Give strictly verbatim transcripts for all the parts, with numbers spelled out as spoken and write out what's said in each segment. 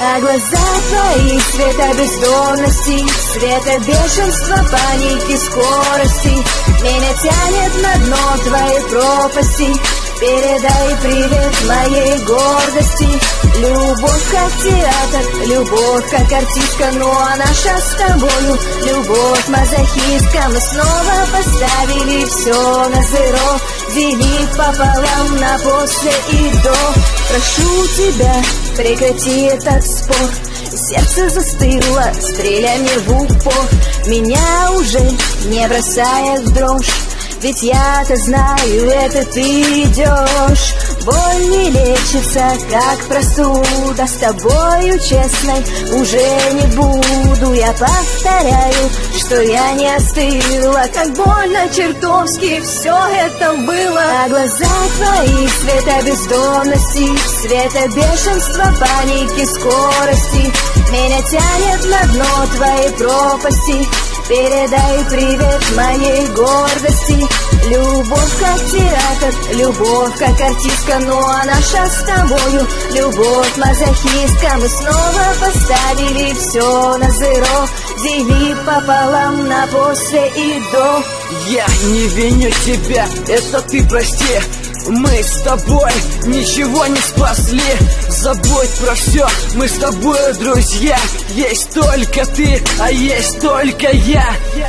А глаза твои цвета бездонности, цвета бешенства, паники, скорости. Меня тянет на дно твоей пропасти. Передай привет моей гордости. Любовь как театр, любовь как артистка, ну а наша с тобою любовь мазохистка. Мы снова поставили все на зеро, дели пополам на после и до. Прошу тебя, прекрати этот спор. Сердце застыло, стреляй мне в упор. Меня уже не бросает в дрожь, ведь я-то знаю, это ты идешь. Боль не лечится, как простуда. С тобою честной уже не буду. Я повторяю, что я не остыла. Как больно чертовски все это было. А глаза твои цвета бездонности, цвета бешенства, паники, скорости. Меня тянет на дно твоей пропасти. Передай привет моей гордости. Любовь как театр, любовь как артистка, ну а наша с тобою любовь мазохистка. Мы снова поставили все на зеро, дели пополам на после и до. Я не виню тебя, это ты прости. Мы с тобой ничего не спасли. Забудь про все, мы с тобой друзья. Есть только ты, а есть только я.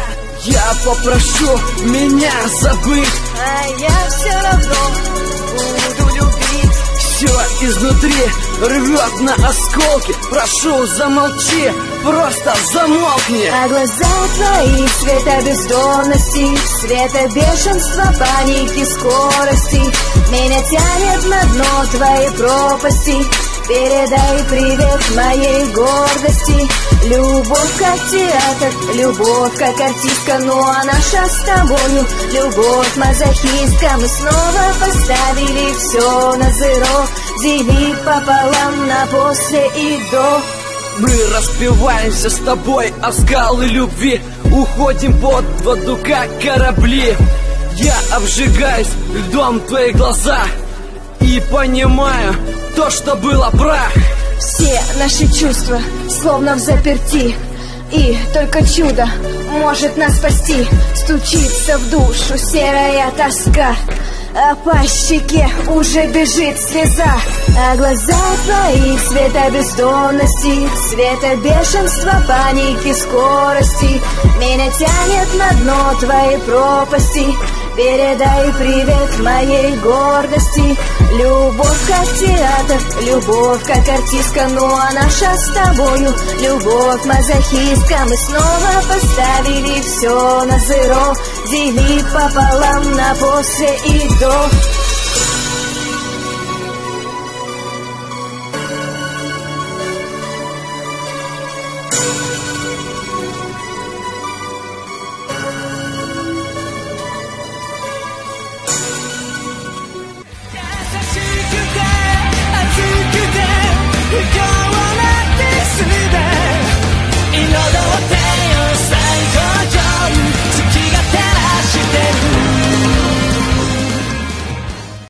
Я попрошу меня забыть, а я все равно буду любить. Все изнутри рвет на осколки. Прошу, замолчи, просто замолкни. А глаза твои цвета бездонности, цвета бешенства, паники, скорости. Меня тянет на дно твоей пропасти. Передай привет моей гордости. Любовь как театр, любовь как артистка, ну а наша с тобою любовь мазохистка. Мы снова поставили все на зеро, дели пополам на после и до. Мы распеваемся с тобой о скалы любви, уходим под воду, как корабли. Я обжигаюсь льдом твои глаза и понимаю то, что было прах. Все наши чувства словно в заперти, и только чудо может нас спасти. Стучится в душу серая тоска, а по щеке уже бежит слеза. А глаза твои цвета бездонности, цвета бешенства, паники, скорости. Меня тянет на дно твоей пропасти. Передай привет моей гордости. Любовь как театр, любовь как артистка, ну а наша с тобою любовь мазохистка. Мы снова поставили все на зеро, дели пополам на после и до.